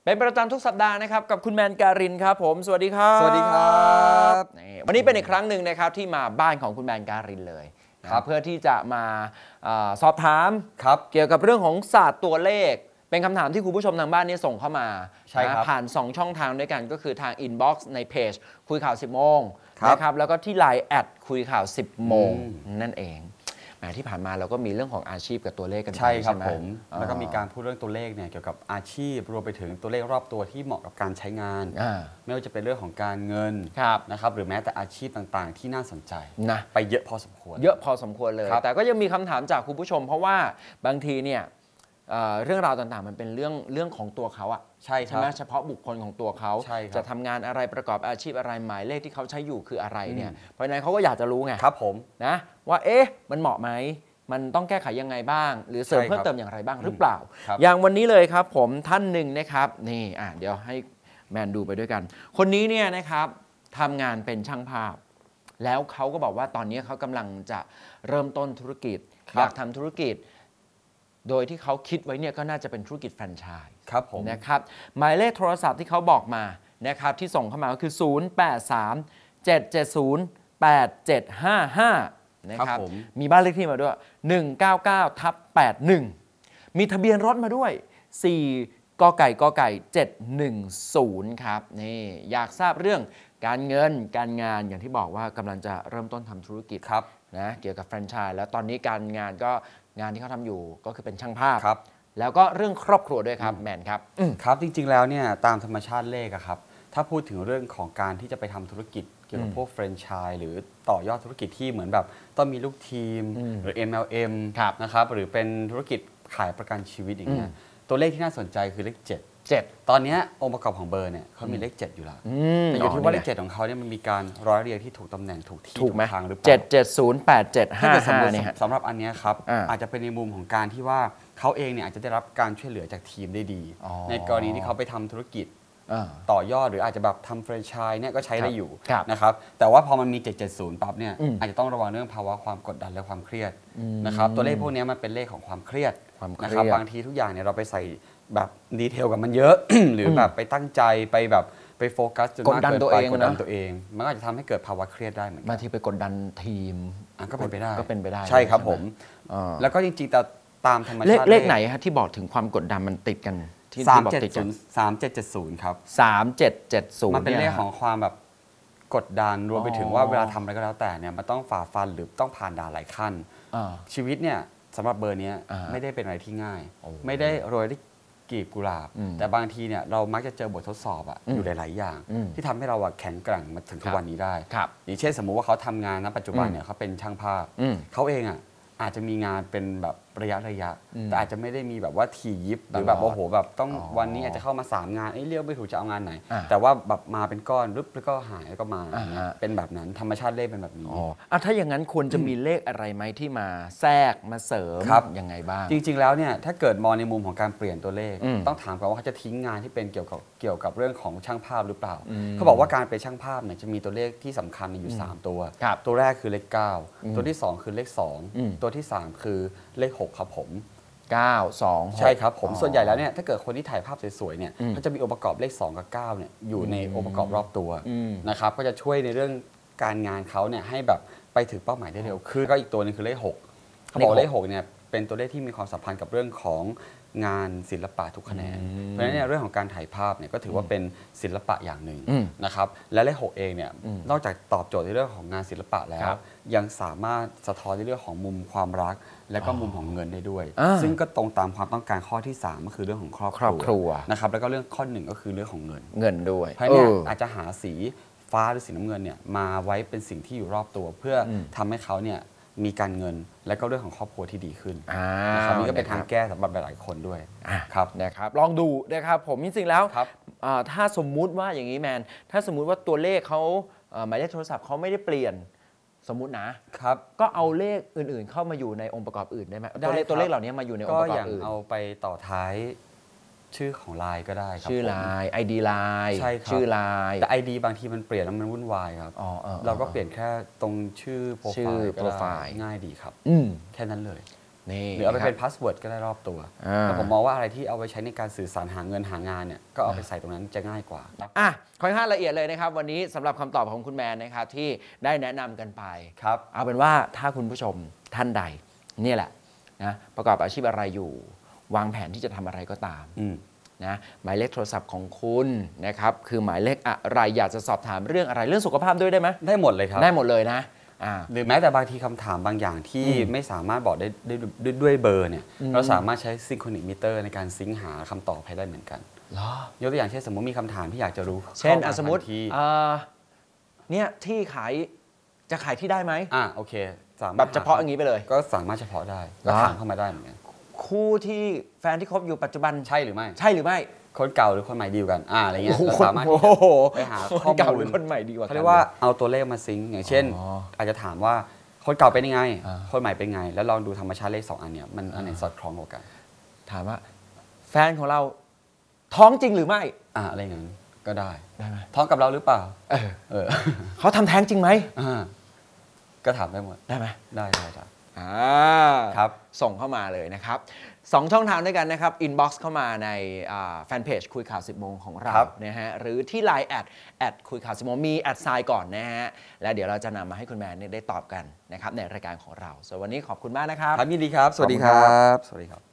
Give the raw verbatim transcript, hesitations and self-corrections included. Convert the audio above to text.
เป็นประจำทุกสัปดาห์นะครับกับคุณแมนการินครับผมสวัสดีครับสวัสดีครับวันนี้เป็นอีกครั้งหนึ่งนะครับที่มาบ้านของคุณแมนการินเลยครับเพื่อที่จะมาอสอบถามครับเกี่ยวกับเรื่องของศาสตร์ตัวเลขเป็นคำถามที่คุณผู้ชมทางบ้านนี่ส่งเข้ามาใช่ครับผ่านสองช่องทางด้วยกันก็คือทาง inbox ในเพจคุยข่าวสิบโมงนะครับแล้วก็ที่ ไลน์ แอดคุยข่าวสิบโมงนั่นเองแหมที่ผ่านมาเราก็มีเรื่องของอาชีพกับตัวเลขกันใช่ครับผมแล้วก็มีการพูดเรื่องตัวเลขเนี่ยเกี่ยวกับอาชีพรวมไปถึงตัวเลขรอบตัวที่เหมาะกับการใช้งานไม่ว่าจะเป็นเรื่องของการเงินนะครับหรือแม้แต่อาชีพต่างๆที่น่าสนใจนะไปเยอะพอสมควรเยอะพอสมควรเลยแต่ก็ยังมีคำถามจากคุณผู้ชมเพราะว่าบางทีเนี่ยเรื่องราวต่างๆมันเป็นเรื่องเรื่องของตัวเขาอะใช่ไหมเฉพาะบุคคลของตัวเขาจะทำงานอะไรประกอบอาชีพอะไรหมายเลขที่เขาใช้อยู่คืออะไรเนี่ยเพราะฉะนั้นเขาก็อยากจะรู้ไงครับผมนะว่าเอ๊ะมันเหมาะไหมมันต้องแก้ไขยังไงบ้างหรือเสริมเพิ่มเติมอย่างไรบ้างหรือเปล่าอย่างวันนี้เลยครับผมท่านหนึ่งนะครับนี่อ่ะเดี๋ยวให้แมนดูไปด้วยกันคนนี้เนี่ยนะครับทำงานเป็นช่างภาพแล้วเขาก็บอกว่าตอนนี้เขากำลังจะเริ่มต้นธุรกิจอยากทำธุรกิจโดยที่เขาคิดไว้เนี่ยก็น่าจะเป็นธุรกิจแฟรนไชส์ครับผมนะครับหมายเลขโทรศัพท์ที่เขาบอกมานะครับที่ส่งเข้ามาก็คือศูนย์ แปด สาม เจ็ด เจ็ด ศูนย์ แปด เจ็ด ห้า ห้านะครับมีบ้านเลขที่มาด้วยหนึ่งเก้าเก้าทับแปดหนึ่งมีทะเบียนรถมาด้วยสี่กไก่กไก่เจ็ดหนึ่งศูนย์ครับนี่อยากทราบเรื่องการเงินการงานอย่างที่บอกว่ากำลังจะเริ่มต้นทำธุรกิจครับนะเกี่ยวกับแฟรนไชส์แล้วตอนนี้การงานก็งานที่เขาทำอยู่ก็คือเป็นช่างภาพครับแล้วก็เรื่องครอบครัวด้วยครับแมนครับครับจริงๆแล้วเนี่ยตามธรรมชาติเลขอะครับถ้าพูดถึงเรื่องของการที่จะไปทำธุรกิจเกี่ยวกับพวกแฟรนไชส์หรือต่อยอดธุรกิจที่เหมือนแบบต้องมีลูกทีมหรือ เอ็ม แอล เอ็ม นะครับหรือเป็นธุรกิจขายประกันชีวิตอย่างเงี้ยตัวเลขที่น่าสนใจคือเลขเจ็ด เจ็ดตอนนี้องค์ประกอบของเบอร์เนี่ยเขามีเลขเจ็ดอยู่แล้วแต่อยู่ที่ว่าเลขเจ็ดของเขาเนี่ยมันมีการร้อยเรียงที่ถูกตำแหน่งถูกที่ถูกทางหรือเปล่าเจ็ด เจ็ด ศูนย์ แปด เจ็ด ห้า ห้าเนี่ยสำหรับอันนี้ครับอาจจะเป็นในมุมของการที่ว่าเขาเองเนี่ยอาจจะได้รับการช่วยเหลือจากทีมได้ดีในกรณีที่เขาไปทำธุรกิจต่อยอดหรืออาจจะแบบทำแฟรนไชส์เนี่ยก็ใช้ได้อยู่นะครับแต่ว่าพอมันมีเจ็ด เจ็ด ศูนย์ปั๊บเนี่ยอาจจะต้องระวังเรื่องภาวะความกดดันและความเครียดนะครับตัวเลขพวกนี้มันเป็นเลขของความเครียดนะครับบางทีทุกอย่างเนี่ยเราไปใส่แบบดีเทลกับมันเยอะ หรือแบบไปตั้งใจไปแบบไปโฟกัสจนมากเกินไปกดดันตัวเองมันก็จะทำให้เกิดภาวะเครียดได้เหมือนกันบางทีไปกดดันทีมก็เป็นไปได้ก็เป็นไปได้ใช่ครับผมแล้วก็จริงๆแต่ตามธรรมชาติเลขไหนฮะที่บอกถึงความกดดันมันติดกันที่บอกติดกันสามเจ็ดเจ็ดศูนย์ครับสามเจ็ดเจ็ดศูนย์มันเป็นเลขของความแบบกดดันรวมไปถึงว่าเวลาทำอะไรก็แล้วแต่เนี่ยมันต้องฝ่าฟันหรือต้องผ่านด่านหลายขั้นชีวิตเนี่ยสำหรับเบอร์นี้ไม่ได้เป็นอะไรที่ง่ายไม่ได้โรยด้วยกลีบกุหลาบแต่บางทีเนี่ยเรามักจะเจอบททดสอบอะอยู่หลายๆอย่างที่ทำให้เราแข็งแกร่งมาถึงทุกวันนี้ได้อย่างเช่นสมมุติว่าเขาทำงานณปัจจุบันเนี่ยเขาเป็นช่างภาพเขาเองอะอาจจะมีงานเป็นแบบระยะระยะแต่อาจจะไม่ได้มีแบบว่าถี่ยิบหรือแบบโอ้โหแบบต้องวันนี้อาจจะเข้ามาสามงานไอ้เรียกไม่ถูกจะเอางานไหนแต่ว่าแบบมาเป็นก้อนรึบแล้วก็หายแล้วก็มาเป็นแบบนั้นธรรมชาติเลขเป็นแบบนี้อ๋อถ้าอย่างนั้นควรจะมีเลขอะไรไหมที่มาแทรกมาเสริมยังไงบ้างจริงๆแล้วเนี่ยถ้าเกิดมองในมุมของการเปลี่ยนตัวเลขต้องถามก่อนว่าเขาจะทิ้งงานที่เป็นเกี่ยวกับเกี่ยวกับเรื่องของช่างภาพหรือเปล่าเขาบอกว่าการเป็นช่างภาพเนี่ยจะมีตัวเลขที่สำคัญอยู่สามตัวตัวแรกคือเลขเก้าตัวที่สองคือเลขสองตัวที่สามคือเลขหกครับผมเก้า สอง หกใช่ครับผมส่วนใหญ่แล้วเนี่ยถ้าเกิดคนที่ถ่ายภาพสวยๆเนี่ยเขาจะมีองค์ประกอบเลขสองกับเก้าเนี่ยอยู่ในองค์ประกอบรอบตัวนะครับก็จะช่วยในเรื่องการงานเขาเนี่ยให้แบบไปถึงเป้าหมายได้เร็วขึ้นก็อีกตัวนึงคือเลขหกเขาบอกเลขหกเนี่ยเป็นตัวเลขที่มีความสัมพันธ์กับเรื่องของงานศิลปะทุกแขนงเพราะฉะนั้นเนี่ยเรื่องของการถ่ายภาพเนี่ยก็ถือว่าเป็นศิลปะอย่างหนึ่งนะครับและเลขหกเองเนี่ยนอกจากตอบโจทย์ในเรื่องของงานศิลปะแล้วยังสามารถสะท้อนในเรื่องของมุมความรักและก็มุมของเงินได้ด้วยซึ่งก็ตรงตามความต้องการข้อที่สามก็คือเรื่องของครอบครัวนะครับแล้วก็เรื่องข้อหนึ่งก็คือเรื่องของเงินเงินด้วยเพราะเนี่ยอาจจะหาสีฟ้าหรือสีน้ำเงินเนี่ยมาไว้เป็นสิ่งที่อยู่รอบตัวเพื่อทำให้เขาเนี่ยมีการเงินและก็เรื่องของครอบครัวที่ดีขึ้นนะครับนี่ก็เป็นทางแก้สำหรับหลายๆคนด้วยครับนะครับลองดูนะครับผมจริงๆแล้วถ้าสมมุติว่าอย่างนี้แมนถ้าสมมุติว่าตัวเลขเขาหมายเลขโทรศัพท์เขาไม่ได้เปลี่ยนสมมุตินะครับก็เอาเลขอื่นๆเข้ามาอยู่ในองค์ประกอบอื่นได้ไหมตัวเลขตัวเลขเหล่านี้มาอยู่ในองค์ประกอบอื่นก็อย่างเอาไปต่อท้ายชื่อของไลน์ก็ได้ครับชื่อไลน์ ไอ ดี ไลน์ชื่อไลน์แต่ ไอ ดี บางทีมันเปลี่ยนแล้วมันวุ่นวายครับเราก็เปลี่ยนแค่ตรงชื่อโปรไฟล์ง่ายดีครับแค่นั้นเลยนี่หรือเอาไปเป็นครับพาสเวิร์ดก็ได้รอบตัวอ่าแต่ผมมองว่าอะไรที่เอาไปใช้ในการสื่อสารหาเงินหางานเนี่ยก็เอาไปใส่ตรงนั้นจะง่ายกว่าอ่ะค่อนข้างละเอียดเลยนะครับวันนี้สำหรับคำตอบของคุณแมนนะครับที่ได้แนะนำกันไปครับเอาเป็นว่าถ้าคุณผู้ชมท่านใดนี่แหละนะประกอบอาชีพอะไรอยู่ วางแผนที่จะทำอะไรก็ตามอืมนะหมายเลขโทรศัพท์ของคุณนะครับคือหมายเลขอะไรอยากจะสอบถามเรื่องอะไรเรื่องสุขภาพด้วยได้ไหมได้หมดเลยครับได้หมดเลยนะอ่าหรือแม้แต่บางทีคำถามบางอย่างที่อืมไม่สามารถบอกได้ได้ด้วยด้วยเบอร์เนี่ยอืมเราสามารถใช้ซิงโครนิกมิเตอร์ในการซิงค์หาคำตอบให้ได้เหมือนกันเหรอยกตัวอย่างเช่นสมมติมีคำถามที่อยากจะรู้เช่นข้าอ่ะสมมติทันทีเอ่อเนี่ยที่ขายจะขายที่ได้ไหมอ่ะโอเคสามารถแบบเฉพาะอย่างนี้ไปเลยก็สามารถเฉพาะได้ก็ถามเข้ามาได้เหมือนกันคู่ที่แฟนที่คบอยู่ปัจจุบันใช่หรือไม่ใช่หรือไม่คนเก่าหรือคนใหม่ดีลกันอ่าอะไรเงี้ยโอ้โหเราสามารถที่จะโอ้โหไปหาคนข้อเก่าหมูรืลอคนใหม่ดีกว่าเขาเรียกว่าเอาตัวเลขมาซิงค์อย่างเช่นอ๋ออาจจะถามว่าคนเก่าเป็นยังไงอ่าคนใหม่เป็นไง แล้วลองดูธรรมชาติเลขสองอันเนี่ยมันอันไหนสอดคล้องกว่ากันถามว่า แฟนของเราท้องจริงหรือไม่อ่าอะไรอย่างนั้นก็ได้ได้ไหมท้องกับเราหรือเปล่าเออเออเขาทำแท้งจริงไหมอ่าก็ถามได้หมดได้ไหมได้ได้ได้อ่าครับส่งเข้ามาเลยนะครับสองช่องทางด้วยกันนะครับ inbox เข้ามาในแฟนเพจคุยข่าว สิบโมงของเราครับนะฮะหรือที่ ไลน์ แอดแอดคุยข่าว สิบโมงมีแอดไซน์ก่อนนะฮะแล้วเดี๋ยวเราจะนำมาให้คุณแมนเนี่ยได้ตอบกันนะครับในรายการของเราส่วนวันนี้ขอบคุณมากนะครับครับยินดีครับ สวัสดีขอบคุณคครัรับ บ สวัสดีครับ